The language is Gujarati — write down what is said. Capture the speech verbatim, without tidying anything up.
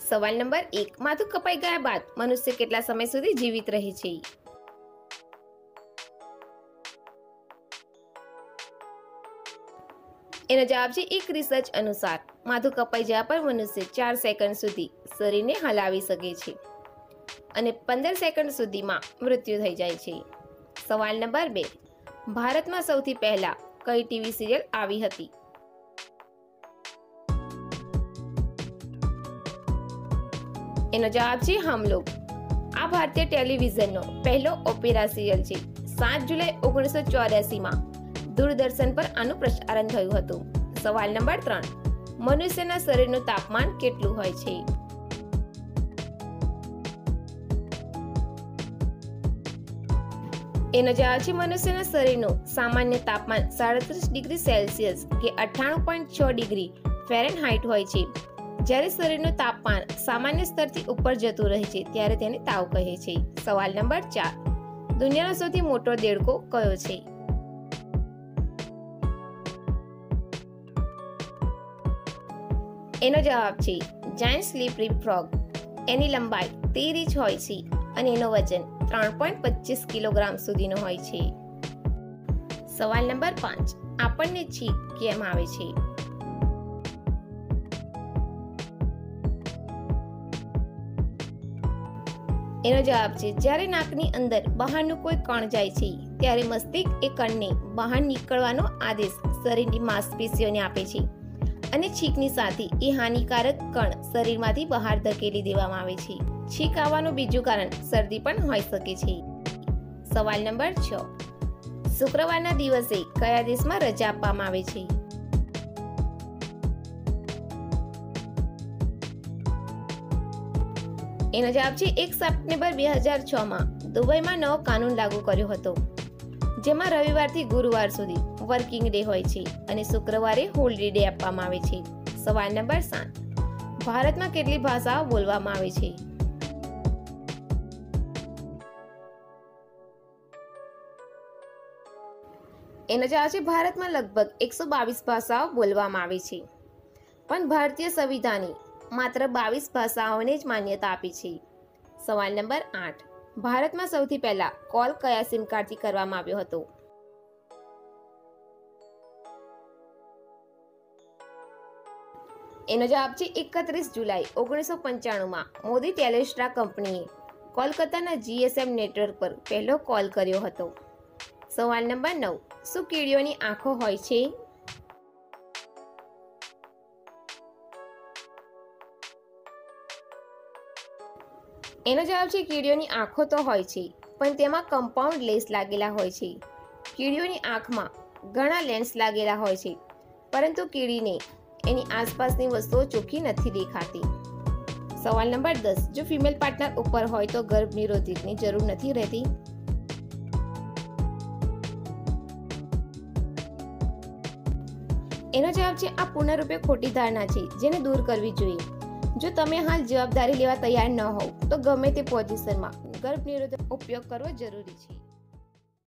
સવાલ નંબર એક, માથું કપાઈ ગયા બાદ મનુષ્ય કેટલા સમય સુધી જીવિત રહે છે? એનો જવાબ છે એક રિસર્ચ અનુસાર માથું કપાઈ જવા પર મનુષ્ય ચાર સેકન્ડ સુધી શરીરને હલાવી શકે છે અને પંદર સેકન્ડ સુધીમાં મૃત્યુ થઈ જાય છે. સવાલ નંબર બે, ભારતમાં સૌથી પહેલા કઈ ટીવી સિરિયલ આવી હતી? એનો જવાબ છે હમ લોગ. આ ભારતીય ટેલિવિઝનનો પહેલો ઓપેરા સિરિયલ છે. સાત જુલાઈ ઓગણીસો ચોર્યાસી માં દૂરદર્શન પર આનું પ્રસારણ થયું હતું. સવાલ નંબર ત્રણ, મનુષ્યના શરીરનું તાપમાન કેટલું હોય છે? એનો જવાબ છે મનુષ્યના શરીરનું સામાન્ય તાપમાન સાડત્રીસ ડિગ્રી સેલ્સિયસ કે અઠ્ઠાણું પોઈન્ટ છ ડિગ્રી ફેરનહાઇટ હોય છે. જ્યારે શરીરનું તાપમાન સામાન્ય સ્તરથી ઉપર જતું રહે છે ત્યારે તેને તાવ કહે છે. સવાલ નંબર ચાર, દુનિયાનો સૌથી મોટો દેડકો કયો છે? એનો જવાબ છે જાયન્ટ સ્લીપરી ફ્રોગ. એની લંબાઈ તેર ઇંચ હોય છે અને એનો વજન ત્રણ પોઈન્ટ પચીસ કિલોગ્રામ સુધીનો હોય છે. સવાલ નંબર પાંચ, આપણને છીંક કેમ આવે છે? એનો જવાબ છે જ્યારે નાકની અંદર બહારનું કોઈ કણ જાય છે ત્યારે મસ્તિષ્ક એ કણને બહાર નીકળવાનો આદેશ શરીરની માંસપેશીઓને આપે છે અને છીંકની સાથે એ હાનિકારક કણ શરીરમાંથી બહાર ધકેલી દેવામાં આવે છે. છીંક આવવાનું બીજું કારણ શરદી પણ હોઈ શકે છે. સવાલ નંબર છ, શુક્રવારના દિવસે કયા દેશમાં રજા આપવામાં આવે છે? એનો જવાબ છે એક સપ્ટેમ્બર બે હજાર છ માં દુબઈમાં નવો કાનૂન લાગુ કર્યો હતો જેમાં રવિવારથી ગુરુવાર સુધી વર્કિંગ ડે હોય છે અને શુક્રવારે હોલિડે ડે આપવામાં આવે છે. સવાલ નંબર સાત, ભારતમાં કેટલી ભાષાઓ બોલવામાં આવે છે? એનો જવાબ છે ભારતમાં લગભગ એકસો બાવીસ ભાષાઓ બોલવામાં આવે છે પણ ભારતીય સંવિધાને માત્ર બાવીસ ભાષાઓને જ માન્યતા આપી છે. સવાલ નંબર આઠ, ભારતમાં સૌથી પહેલા કોલ કયા સિમ કાર્ડથી કરવામાં આવ્યો હતો? એનો જવાબ છે એકત્રીસ જુલાઈ ઓગણીસો પંચાણું માં મોદી ટેલિસ્ટ્રા કંપનીએ કોલકાતાના જીએસએમ નેટવર્ક પર પહેલો કોલ કર્યો હતો. સવાલ નંબર નવ, શું કીડીઓની આંખો હોય છે? એનો જવાબ છે કીડીઓની આંખો તો હોય છે પણ તેમાં કમ્પાઉન્ડ લેન્સ લાગેલા હોય છે. કીડીઓની આંખમાં ઘણા લેન્સ લાગેલા હોય છે પરંતુ કીડીને એની આસપાસની વસ્તુઓ ચોખ્ખી નથી દેખાતી. સવાલ નંબર દસ, જો ફિમેલ પાર્ટનર ઉપર હોય તો ગર્ભ નિરોધકની જરૂર નથી રહેતી? એનો જવાબ છે આ પૂર્ણરૂપે ખોટી ધારણા છે જેને દૂર કરવી જોઈએ. જો તમે હાલ જવાબદારી લેવા તૈયાર ન હોવ તો ગમે તે પોઝિશનમાં ગર્ભ નિરોધક ઉપયોગ કરવો જરૂરી છે.